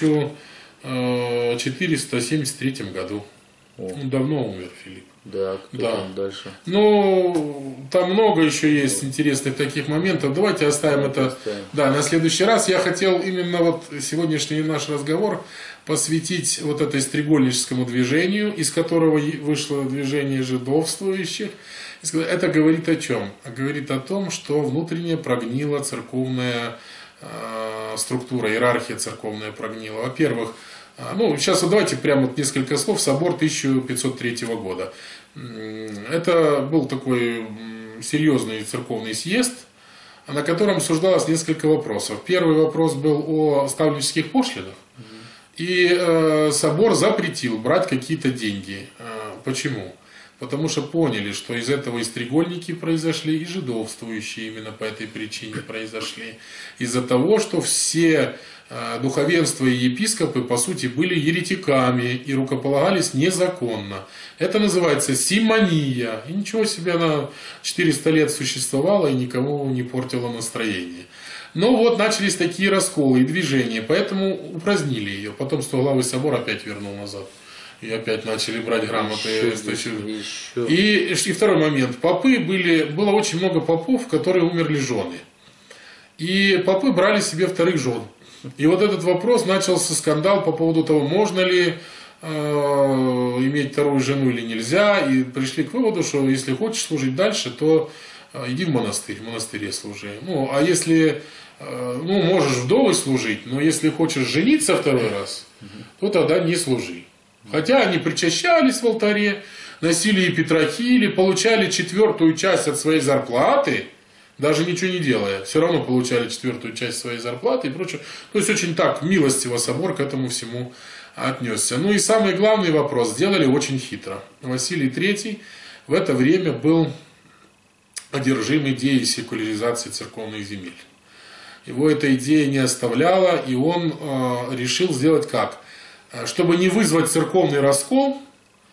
1473 году. Он давно умер, Филипп. Да, кто там дальше? Ну, там много еще есть интересных таких моментов. Давайте оставим это на следующий раз. Я хотел именно вот сегодняшний наш разговор посвятить вот этой стрегольническому движению, из которого вышло движение жидовствующих. Это говорит о чем? Говорит о том, что внутренне прогнила церковная структура, иерархия церковная прогнила. Во-первых, ну, сейчас вот давайте прямо вот несколько слов. Собор 1503 года. Это был такой серьезный церковный съезд, на котором обсуждалось несколько вопросов. Первый вопрос был о ставленнических пошлинах. И собор запретил брать какие-то деньги. Почему? Потому что поняли, что из этого и стрегольники произошли, и жидовствующие именно по этой причине произошли. Из-за того, что все духовенство и епископы, по сути, были еретиками и рукополагались незаконно. Это называется симония. И ничего себе, она 400 лет существовала и никому не портила настроение. Но вот начались такие расколы и движения, поэтому упразднили ее. Потом Стоглавый собор опять вернул назад. И опять начали брать грамоты. И второй момент. Было очень много попов, которые умерли жены. И попы брали себе вторых жен. И вот этот вопрос, начался скандал по поводу того, можно ли иметь вторую жену или нельзя. И пришли к выводу, что если хочешь служить дальше, то иди в монастырь, в монастыре служи. Ну, а если, можешь вдовой служить, но если хочешь жениться второй раз, то тогда не служи. Хотя они причащались в алтаре, носили епитрахили, получали 1/4 часть от своей зарплаты, даже ничего не делая, все равно получали 1/4 часть своей зарплаты и прочее. То есть очень так милостиво собор к этому всему отнесся. Ну и самый главный вопрос сделали очень хитро. Василий III в это время был одержим идеей секуляризации церковных земель. Его эта идея не оставляла, и он решил сделать как? Чтобы не вызвать церковный раскол,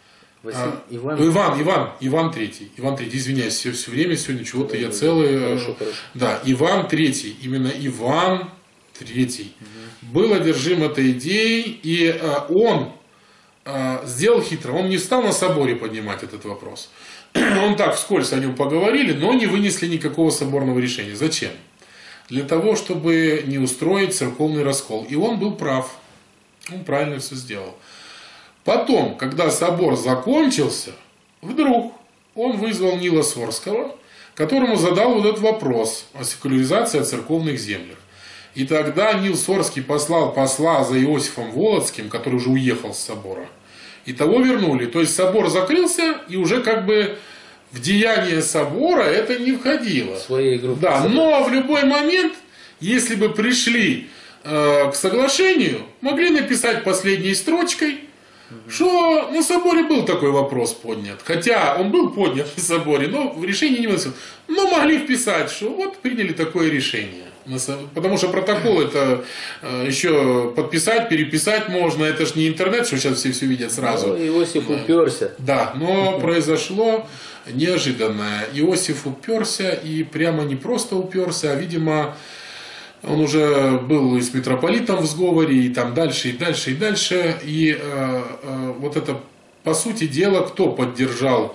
Иван III, извиняюсь, все время сегодня чего-то я целый. Хорошо. Да, Иван III, именно Иван III был одержим этой идеей, и он сделал хитро, он не стал на соборе поднимать этот вопрос. Он так вскользь о нем поговорили, но не вынесли никакого соборного решения. Зачем? Для того, чтобы не устроить церковный раскол. И он был прав. Он правильно все сделал. Потом, когда собор закончился, вдруг он вызвал Нила Сорского, которому задал вот этот вопрос о секуляризации церковных землях. И тогда Нил Сорский послал посла за Иосифом Волоцким, который уже уехал с собора. И того вернули. То есть собор закрылся, и уже как бы в деяние собора это не входило. Своей группы. Да, но в любой момент, если бы пришли к соглашению, могли написать последней строчкой, что на соборе был такой вопрос поднят. Хотя он был поднят на соборе, но решение не выносил. Но могли вписать, что вот приняли такое решение. Потому что протокол это еще подписать, переписать можно. Это же не интернет, что сейчас все видят сразу. Ну, Иосиф уперся. Да, но произошло неожиданное. Иосиф уперся, и прямо не просто уперся, а, видимо, он уже был и с митрополитом в сговоре, и там дальше, и дальше, и дальше. И вот это, по сути дела, кто поддержал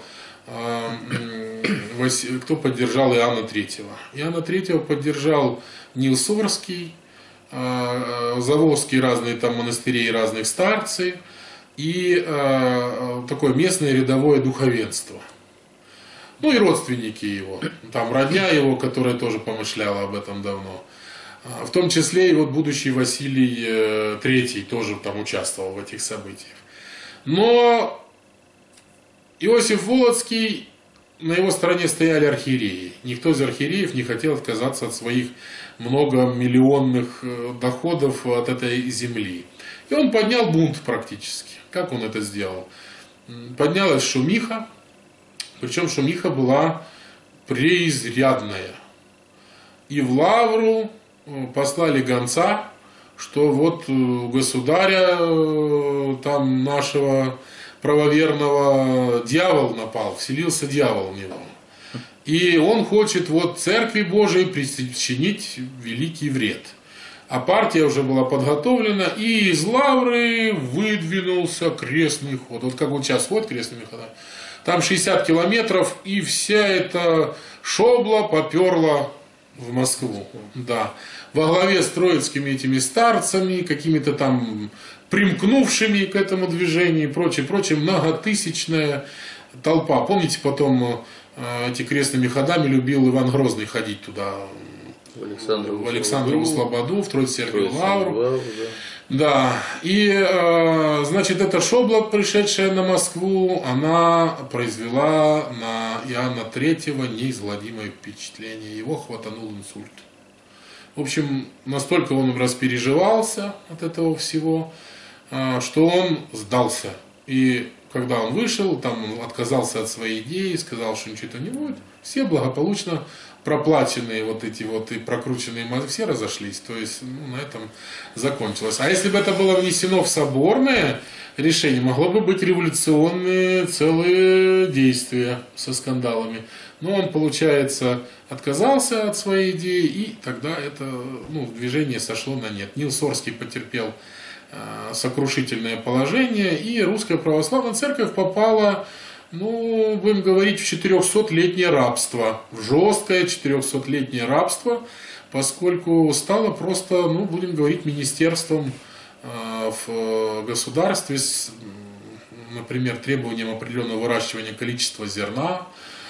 Иоанна Третьего? Иоанна Третьего поддержал Нил Сорский, Заволжские разные там монастыри, разных старцы, и такое местное рядовое духовенство. Ну и родственники его, там родня его, которая тоже помышляла об этом давно. В том числе и вот будущий Василий III тоже там участвовал в этих событиях. Но Иосиф Волоцкий, на его стороне стояли архиереи. Никто из архиереев не хотел отказаться от своих многомиллионных доходов от этой земли. И он поднял бунт практически. Как он это сделал? Поднялась шумиха, причем шумиха была преизрядная. И в Лавру послали гонца, что вот государя там нашего правоверного дьявол напал, вселился дьявол в него. И он хочет вот церкви Божией причинить великий вред. А партия уже была подготовлена, и из Лавры выдвинулся крестный ход. Вот как вот сейчас ходит крестными ходами. Там 60 километров, и вся эта шобла поперла в Москву. Да. Во главе с троицкими этими старцами, какими-то там примкнувшими к этому движению и прочее, прочее, многотысячная толпа. Помните, потом эти крестными ходами любил Иван Грозный ходить туда, в Александрову Слободу, в Троице-Сергию Лавру. Да, и, значит, эта шобла, пришедшая на Москву, она произвела на Иоанна Третьего неизгладимое впечатление. Его хватанул инсульт. В общем, настолько он распереживался от этого всего, что он сдался. И когда он вышел, там он отказался от своей идеи, сказал, что ничего не будет. Все благополучно проплаченные вот эти вот и прокрученные мозги, все разошлись. То есть на этом закончилось. А если бы это было внесено в соборное решение, могло бы быть революционные целые действия со скандалами. Но он, получается, отказался от своей идеи, и тогда это движение сошло на нет. Нил Сорский потерпел сокрушительное положение, и Русская Православная Церковь попала, будем говорить, в 400-летнее рабство, в жесткое 400-летнее рабство, поскольку стало просто, будем говорить, министерством в государстве с, например, требованием определенного выращивания количества зерна,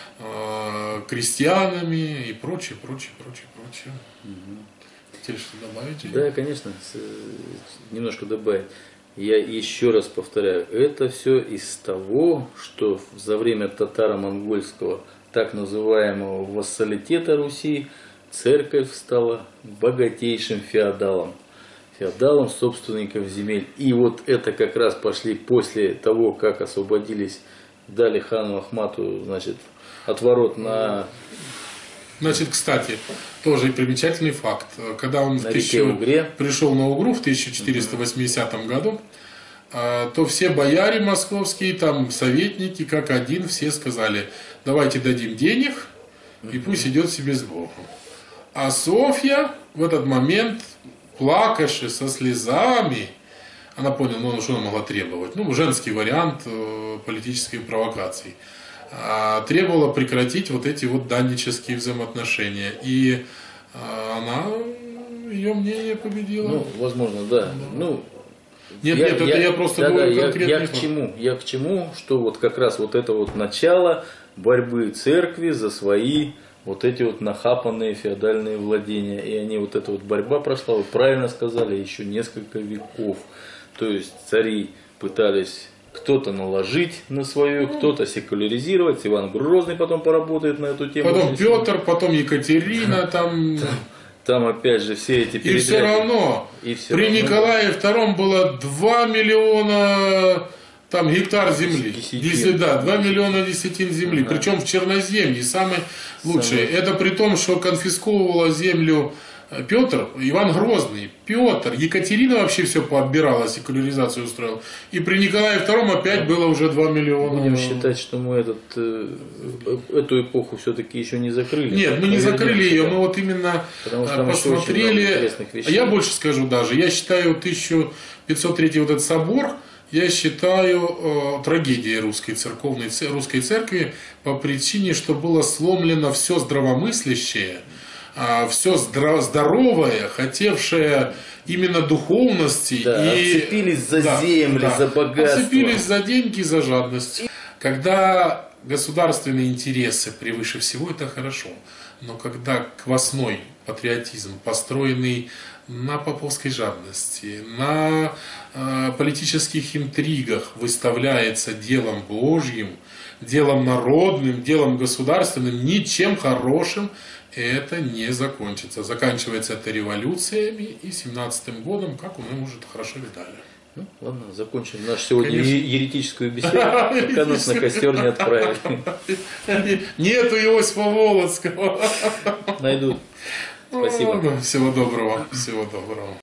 крестьянами и прочее, прочее, прочее, прочее. Хотели что добавить? Да, конечно, немножко добавить. Я еще раз повторяю, это все из того, что за время татаро-монгольского так называемого вассалитета Руси церковь стала богатейшим феодалом. Феодалом собственников земель. И вот это как раз пошли после того, как освободились, дали хану Ахмату, значит, отворот на... Значит, кстати, тоже и примечательный факт. Когда он пришел на Угру в 1480 году, то все бояре московские, там советники, как один, все сказали, давайте дадим денег, и пусть идет себе с Богом. А Софья в этот момент, плакавши со слезами, она поняла, что она могла требовать. Женский вариант политической провокации. Требовала прекратить вот эти вот даннические взаимоотношения. И ее мнение победило. Возможно, да. Нет, я просто говорю конкретно. Я к чему, что вот как раз вот это вот начало борьбы церкви за свои вот эти вот нахапанные феодальные владения. И они, вот эта вот борьба прошла, вы правильно сказали, еще несколько веков. То есть цари пытались кто-то наложить на свою, кто-то секуляризировать. Иван Грозный потом поработает на эту тему. Потом Петр, потом Екатерина, там... Там опять же все эти И все равно при Николае II было 2 миллиона там, гектар земли. Десятин. Да, 2 миллиона десятин земли. Причем в Черноземье, самое лучшее. Это при том, что конфисковывала землю Петр, Иван Грозный, Петр, Екатерина вообще все поотбирала, секуляризацию устроила. И при Николае II опять было уже 2 миллиона. Будем считать, что мы эту эпоху все-таки еще не закрыли. Нет, мы не закрыли ее, мы вот именно посмотрели. Я больше скажу даже. Я считаю 1503 вот этот собор, я считаю трагедией русской церкви по причине, что было сломлено все здравомыслящее, все здоровое, хотевшее именно духовности. Да, и отцепились за земли, за богатство. Отцепились за деньги, за жадность. Когда государственные интересы превыше всего, это хорошо. Но когда квасной патриотизм, построенный на поповской жадности, на политических интригах, выставляется делом Божьим, делом народным, делом государственным, ничем хорошим это не закончится. Заканчивается это революциями и 17-м годом, как мы уже хорошо видали. Ну, ладно, закончим нашу сегодня еретическую беседу, пока нас на костер не отправили. Нету Иосифа Волоцкого. Найдут. Спасибо. Всего доброго. Всего доброго.